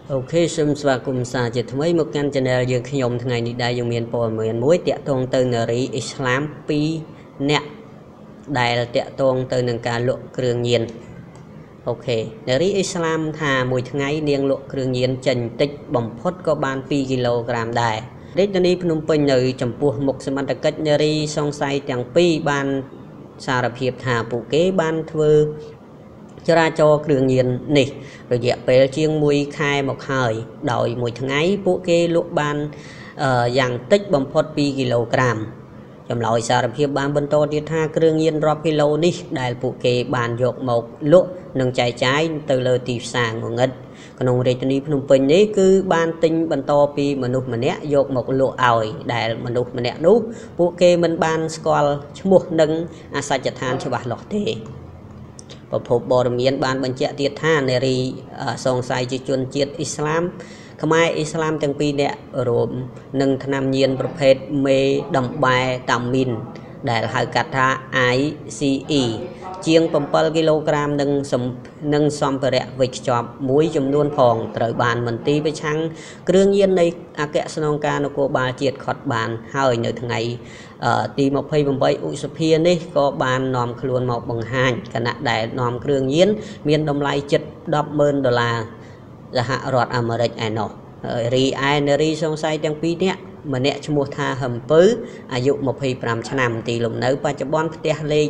Ok, xin chào cùng sa chỉ thấy một kênh channel dương khi nhom ngày đi đây dùng miền bò miền muối tiệt tông từ nari Islam pi nè đại tiệt tông từ nâng cả lộ cường nhiên. Ok, nari Islam thà mùi ngày niên lộ cường nhiên trần tích bầm phốt có ban pi kg đại. Đấy cho nên Phnom Penh nơi chấm pua một xem mặt cách nari song sai chẳng pi ban sa rập hiệp thà phụ kế ban thưa cho ra cho cường nhiên này rồi dẹp về chiên mùi khai một hơi đòi mùi tháng ấy bộ kê lúc ban dạng tích bằng phốt pi kg chấm lòi xa rập hiệp ban bên to đi tha cường nhiên rộp kilo đi đại bộ kê bàn dọc một lúc nâng chạy trái từ lời tì sàng của ngân còn ông rê chân đi Phnom Penh ấy cứ ban tinh bên to pi mà nút mà nẹ dọc một lộ ỏi đại mà nút mà nẹ nút bộ kê mình ban squall một nâng sa chặt than cho bà lọt thế phổ bồ miền ban bên chạy tiệt tha neri song sai chỉ chuẩn chiết Islam Khmer Islamទាំងពីរនាក់រួមនឹងថ្នាំញៀនប្រភេទមេដំបែតាមីនដែលហៅកាត់ថា ICE ជាង7 គីឡូក្រាមនឹងសម្ភារៈវេចខ្ចប់មួយចំនួនផងត្រូវបានមន្ទីរប្រឆាំងគ្រឿងញៀននៃអគ្គស្នងការនគរបាលជាតិខុតបានហើយនៅថ្ងៃទី28ឧសភានេះក៏បាននាំខ្លួនមកបង្ហាញគណៈដែលនាំគ្រឿងញៀនមានតម្លៃជិត$10,000សហរដ្ឋអាមេរិកឯណោះរីឯនារីសង្ស័យទាំងពីរនាក់ម្នាក់ឈ្មោះថាហឹមពៅអាយុ25ឆ្នាំទីលំនៅបច្ចុប្បន្នផ្ទះលេខ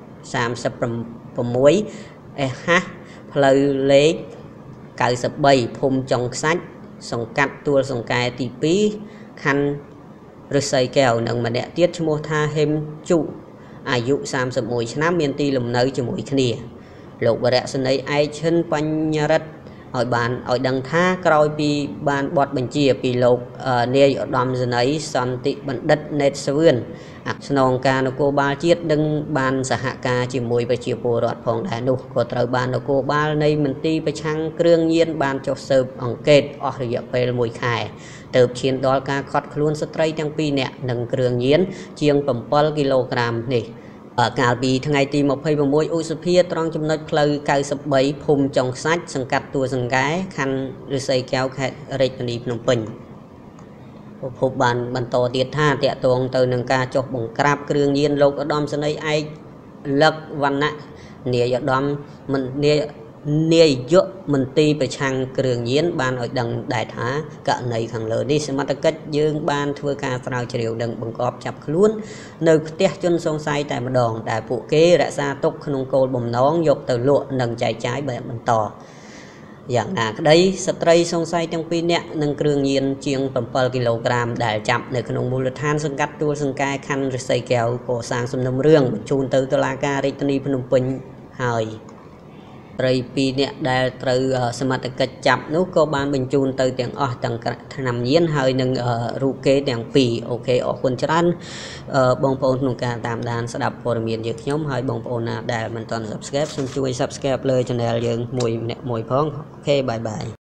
36SH ផ្លូវលេខ93ភូមិចុងខ្សាច់សង្កាត់ទួលសង្កែទី2ខណ្ឌឫស្សីកែវនិងម្នាក់ទៀតឈ្មោះថាហេមជូអាយុ31ឆ្នាំមានទីលំនៅជាមួយគ្នាលោកវរៈសេនីយ៍ឯកឈិនបញ្ញរិទ្ធឲ្យដឹងថាក្រោយពីបានបទបញ្ជាពីលោកនាយឧត្តមសេនីយ៍សន្តិបណ្ឌិតណេតសវឿនស្នងការនគរបាលជាតិនឹងបានសហការជាមួយប្រជាពលរដ្ឋផងដែរនោះក៏ត្រូវបាននគរបាលនៃមន្ទីរប្រឆាំងគ្រឿងញៀនបានចុះស៊ើបអង្កេតអស់រយៈពេល1ខែទើបឈានដល់ការឃាត់ខ្លួនស្ត្រីទាំងពីរនាក់និងគ្រឿងញៀនជាង7 គីឡូក្រាមនេះកាលពីថ្ងៃទី26ឧសភាត្រង់ចំណុចផ្លូវ93ភូមិចុងខ្សាច់សង្កាត់ទួលសង្កែខណ្ឌឫស្សីកែវខេត្តរាជធានីភ្នំពេញភពបានបន្តទៀតថាតាក់ទងទៅនឹងការចុះបង្ក្រាបគ្រឿងញៀនលោកឧត្តមសេនីយ៍ឯកលឹកវណ្ណៈនាយឧត្តមនាយកមន្ទីរប្រឆាំងគ្រឿងញៀនបានឲ្យដឹងដែរថាករណីខាងលើនេះសមត្ថកិច្ចយើងបានធ្វើការស្រាវជ្រាវនិងបង្គាប់ចាប់ខ្លួននៅផ្ទះជនសង្ស័យតែម្ដងដែលពួកគេរក្សាទុកក្នុងគោលបំណងយកទៅលក់និងចែកចាយបែបបន្តយ៉ាងណាក្តីស្ត្រីសង្ស័យទាំងពីរនាក់និងគ្រឿងញៀនជាង7 គីឡូក្រាមដែលចាប់នៅក្នុងមូលដ្ឋានសង្កាត់ទួលសង្កែខណ្ឌឫស្សីកែវក៏សាងសំណុំរឿងបញ្ជូនទៅតុលាការរាជធានីភ្នំពេញហើយត្រី2នាក់ដែលត្រូវសមត្ថកិច្ចចាប់នោះក៏បានបញ្ជូនទៅទាំងអស់ទាំងថ្នាំញៀនហើយនឹងរូបគេទាំងពីរអូខេអរគុណច្រើនបងប្អូនក្នុងការតាមដានស្ដាប់ព័ត៌មានយើងខ្ញុំហើយបងប្អូនណាដែលមិនទាន់ Subscribe សូមជួយ Subscribe លើ Channel យើងមួយផងអូខេបាយបាយ